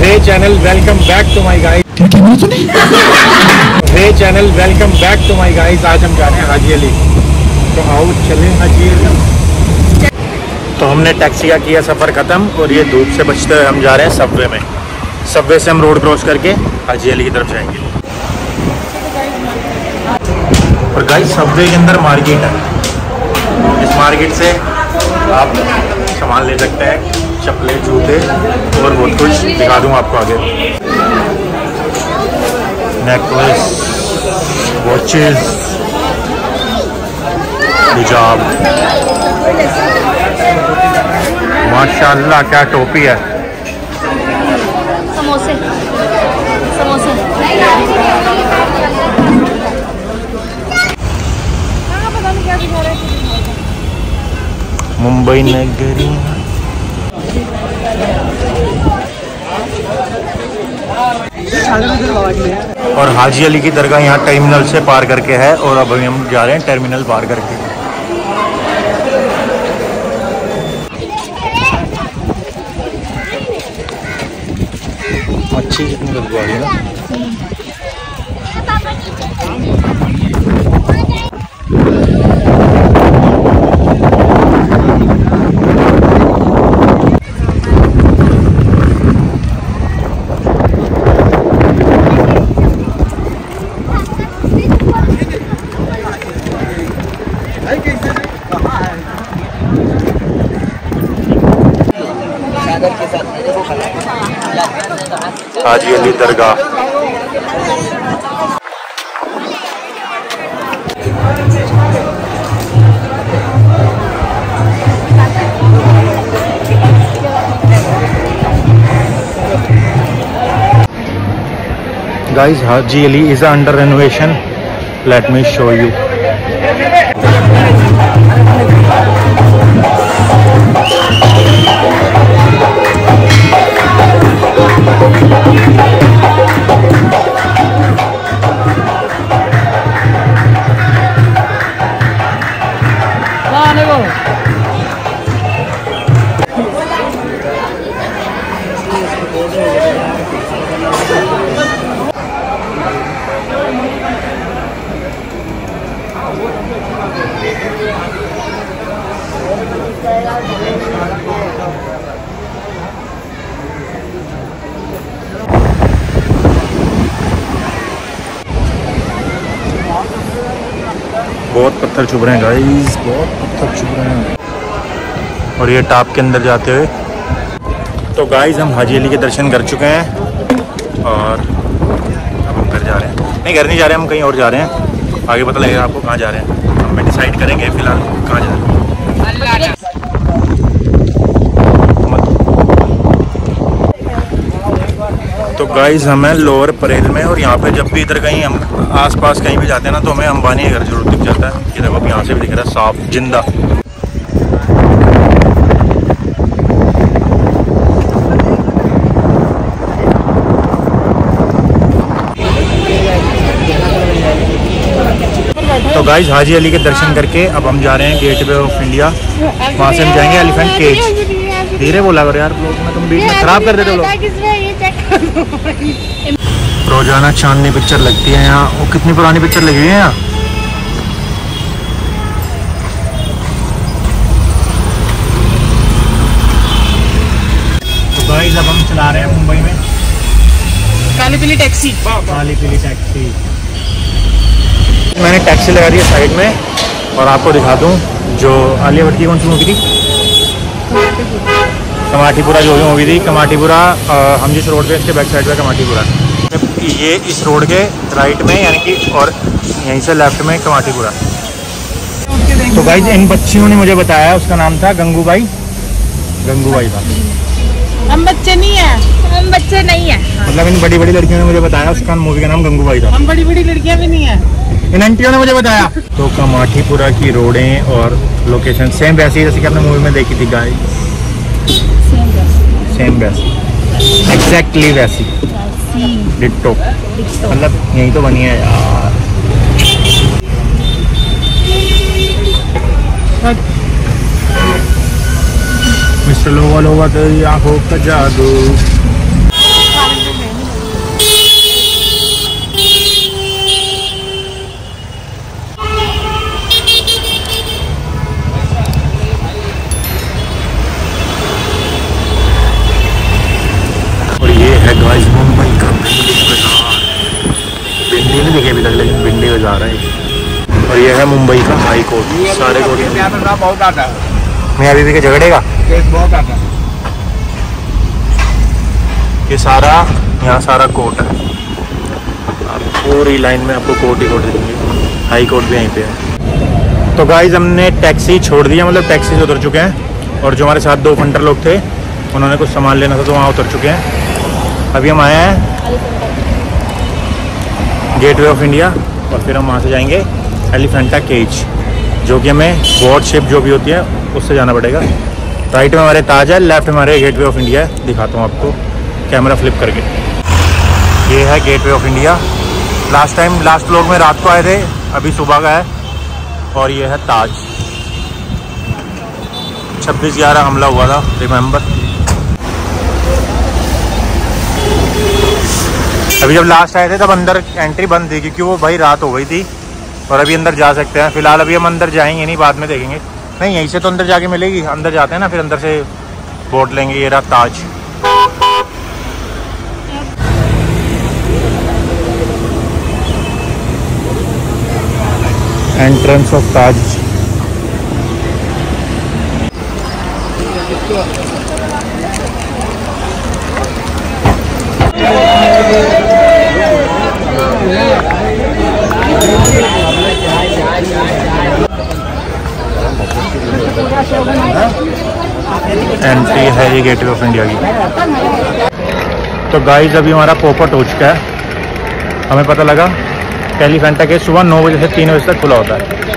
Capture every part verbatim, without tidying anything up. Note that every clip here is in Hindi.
Way channel welcome back to my guys. वे channel welcome back to my guys. आज हम जा रहे हैं हाजी अली, तो आओ चलें हाजी अली। तो हमने टैक्सी का किया सफ़र ख़त्म और ये धूप से बचते हुए हम जा रहे हैं सबवे में। सबवे से हम रोड क्रॉस करके हाजी अली की तरफ जाएंगे। और गाइस सबवे के अंदर मार्केट है, इस मार्केट से आप सामान ले सकते हैं, चप्पलें, जूते और बहुत कुछ दिखा दूँ आपको आगे। नेकलेस, वॉचेस, हिजाब, माशाल्लाह क्या टोपी है। समोसे समोसे पता नहीं क्या दिखा रहे हैं। मुंबई नगरी और हाजी अली की दरगाह यहाँ टर्मिनल से पार करके है और अब अभी हम जा रहे हैं टर्मिनल पार करके। अच्छी कितनी बदबू आ रही है ना। हाजी अली दरगाह। Guys, Haji Ali is under renovation. Let me show you. बहुत पत्थर चुभ रहे हैं गाइस, बहुत पत्थर चुभ रहे हैं। और ये टॉप के अंदर जाते हुए तो गाइस हम हाजी अली के दर्शन कर चुके हैं और अब हम घर जा रहे हैं। नहीं, घर नहीं जा रहे, हम कहीं और जा रहे हैं। आगे पता लगेगा आपको कहाँ जा रहे हैं, हम मैं डिसाइड करेंगे फिलहाल कहाँ जा रहे हैं। तो गाइस हमें लोअर परेल में, और यहाँ पे जब भी इधर कहीं हम आसपास कहीं भी जाते हैं ना तो हमें अंबानी का घर जरूर दिख जाता है। ये देखो यहाँ से भी दिख रहा है साफ जिंदा। तो गाइस हाजी अली के दर्शन करके अब हम जा रहे हैं गेट वे ऑफ इंडिया, वहाँ से हम जाएंगे एलिफेंट केज। धीरे बोला करो यार, ब्लॉग में तुम बीच में खराब कर देते हो लोग। रोजाना चांदनी पिक्चर लगती है यहाँ। वो कितनी पुरानी पिक्चर लगी हुई है यहाँ। तो गाइस अब हम चला रहे हैं मुंबई में काली पीली टैक्सी। काली पीली टैक्सी। मैंने टैक्सी लगा दी है साइड में और आपको दिखा दूँ जो आलिया भट्ट की कौन सी मूवी थी, कमाटीपुरा जो भी मूवी थी, कमाटीपुरा। हम जिस रोड पे, इसके बैक साइड पे कमाटीपुरा। ये इस रोड के राइट में यानी कि, और यहीं से लेफ्ट में कमाटीपुरा। तो गाइस इन बच्चियों ने मुझे बताया उसका नाम था गंगूबाई। गंगूबाई था। हम बच्चे नहीं है, हम बच्चे नहीं है। मतलब इन बड़ी बड़ी लड़कियों ने मुझे बताया उसका मूवी का नाम गंगूबाई था। हम बड़ी बड़ी लड़कियां भी नहीं है, इन आंटियों ने मुझे बताया। तो कमाटीपुरा की रोडें और लोकेशन सेम वैसी जैसे कि आपने मूवी में देखी थी गाइस। सेम वैसी, एग्जैक्टली वैसी, डिट्टो। मतलब यही तो बनी है यार। मिस्टर लोवा लोवा तेरी आंखों का जादू। भिंडी नहीं दिखी अभी तक, लेकिन भिंडी में जा रहा है। और ये है मुंबई का हाई कोर्ट, सारे कोर्ट बहुत आता है, मैं अभी भी के झगड़े का बहुत आता है। ये सारा यहाँ सारा कोर्ट है, पूरी लाइन में आपको कोर्ट ही कोर्ट दिखेंगे। हाई कोर्ट भी यहीं पे है। तो गाइस हमने टैक्सी छोड़ दिया, मतलब टैक्सी से उतर चुके हैं। और जो हमारे साथ दो फंटर लोग थे उन्होंने कुछ सामान लेना था तो वहाँ उतर चुके हैं। अभी हम आए हैं गेटवे ऑफ इंडिया और फिर हम वहाँ से जाएंगे एलिफेंटा केज, जो कि हमें बोट शिप जो भी होती है उससे जाना पड़ेगा। राइट में हमारे ताज है, लेफ्ट में हमारे गेटवे ऑफ इंडिया है। दिखाता हूँ आपको कैमरा फ्लिप करके। ये है gateway of India. Last time last vlog में रात को आए थे, अभी सुबह का है। और ये है ताज। छब्बीस ग्यारह हमला हुआ था, रिमेंबर। अभी जब लास्ट आए थे तब अंदर एंट्री बंद थी क्योंकि वो भाई रात हो गई थी। और अभी अंदर जा सकते हैं। फिलहाल अभी हम अंदर जाएंगे नहीं, बाद में देखेंगे। नहीं, यहीं से तो अंदर जाके मिलेगी। अंदर जाते हैं ना, फिर अंदर से बोट लेंगे। ये रहा Taj. Entrance of Taj. Entry है ये गेटवे ऑफ इंडिया की। तो गाइस अभी हमारा पोपट हो चुका है। हमें पता लगा एलिफेंटा के सुबह नौ बजे से तीन बजे तक खुला होता है।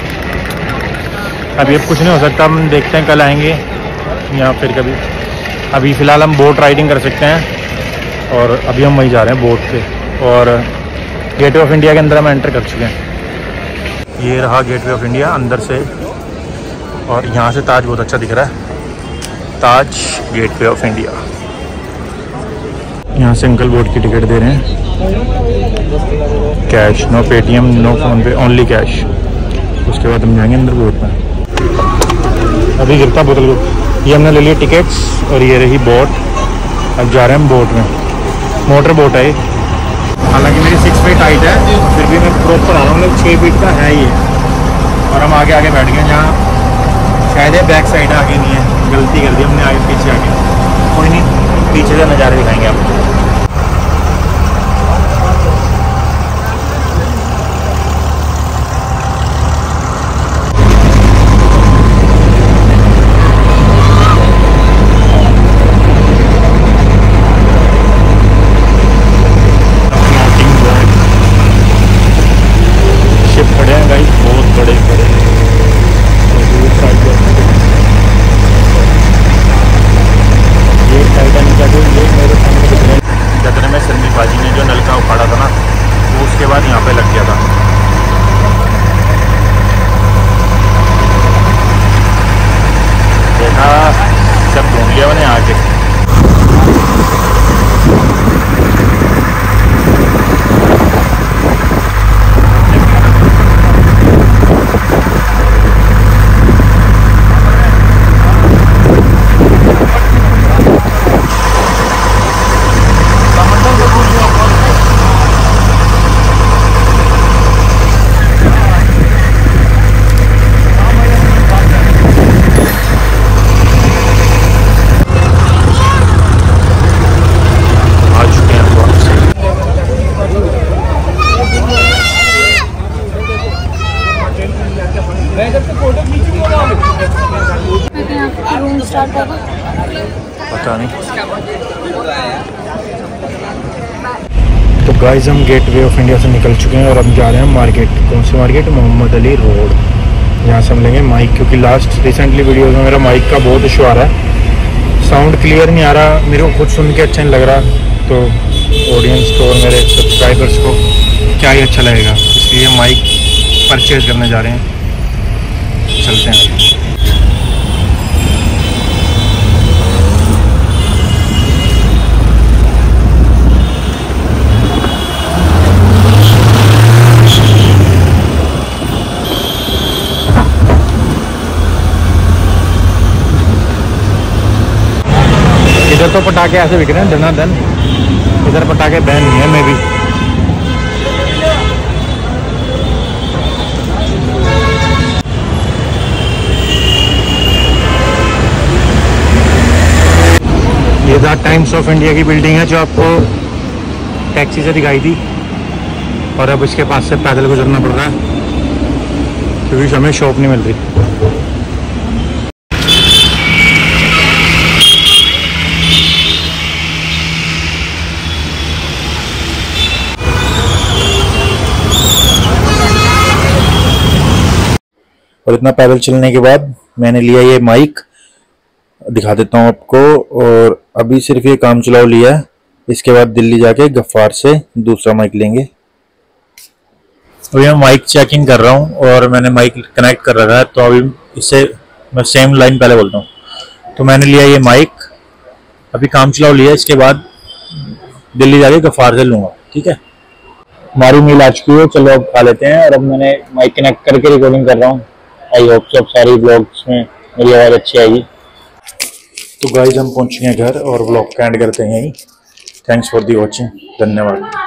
अभी अब कुछ नहीं हो सकता, हम देखते हैं कल आएंगे या फिर कभी। अभी फ़िलहाल हम बोट राइडिंग कर सकते हैं और अभी हम वहीं जा रहे हैं बोट पे। और गेटवे ऑफ इंडिया के अंदर हम एंटर कर चुके हैं। ये रहा गेटवे ऑफ इंडिया अंदर से। और यहाँ से ताज बहुत अच्छा दिख रहा है। Taj gateway of India. यहाँ से अंकल बोट की टिकट दे रहे हैं। Cash, no Paytm, no PhonePe, only cash. उसके बाद हम जाएंगे अंदर बोट में। अभी गिरता बोतल को। ये हमने ले लिया टिकट्स और ये रही बोट। अब जा रहे हैं हम बोट में। मोटर बोट है। हालांकि मेरी सिक्स फीट हाइट है, फिर भी मैं प्रॉपर आ रहा हूँ। मतलब छः फीट का है ये। और हम आगे आगे बैठ गए। जहाँ शायद है बैक साइड आगे नहीं है, गलती कर दी हमने, आगे पीछे आगे। कोई नहीं, पीछे से नज़ारे दिखाएंगे आपको। शिप खड़े हैं गाइस, बहुत बड़े बड़े। जतने में सन्नी बाजी ने जो नलका उखाड़ा था ना, वो उसके बाद यहाँ पे लग गया था। देखा, सब ढूंढ लिया मैंने आके। पता नहीं। तो गाइस हम गेटवे ऑफ इंडिया से निकल चुके हैं और अब जा रहे हैं मार्केट। कौन सी मार्केट? मोहम्मद अली रोड। यहाँ से हम लेंगे माइक, क्योंकि लास्ट रिसेंटली वीडियो में मेरा माइक का बहुत इशू आ रहा है। साउंड क्लियर नहीं आ रहा, मेरे को खुद सुन के अच्छा नहीं लग रहा। तो ऑडियंस को और मेरे सब्सक्राइबर्स को क्या ही अच्छा लगेगा, इसलिए माइक परचेज़ करने जा रहे हैं। चलते हैं। इधर तो पटाखे ऐसे बिक रहे हैं धनाधन, इधर पटाखे बैन नहीं है। मैं भी ये था टाइम्स ऑफ इंडिया की बिल्डिंग है जो आपको टैक्सी से दिखाई दी, और अब इसके पास से पैदल गुजरना पड़ रहा है क्योंकि हमें शॉप नहीं मिल रही। और इतना पैदल चलने के बाद मैंने लिया ये माइक, दिखा देता हूँ आपको। और अभी सिर्फ ये काम चलाओ लिया है, इसके बाद दिल्ली जाके गफ्फार से दूसरा माइक लेंगे। अभी मैं माइक चेकिंग कर रहा हूँ और मैंने माइक कनेक्ट कर रखा है, तो अभी इससे मैं सेम लाइन पहले बोलता हूँ। तो मैंने लिया ये माइक, अभी काम चलाओ लिया, इसके बाद दिल्ली जाके गफ्फार से लूँगा, ठीक है। हमारी मील आ चुकी है, चलो अब खा लेते हैं। और अब मैंने माइक कनेक्ट करके रिकॉर्डिंग कर रहा हूँ। आई होप कि अब सारी ब्लॉग्स में मेरी आवाज़ अच्छी आएगी। तो गाइस हम पहुँच गए घर और ब्लॉग का एंड करते हैं यहीं। थैंक्स फॉर दी वॉचिंग, धन्यवाद।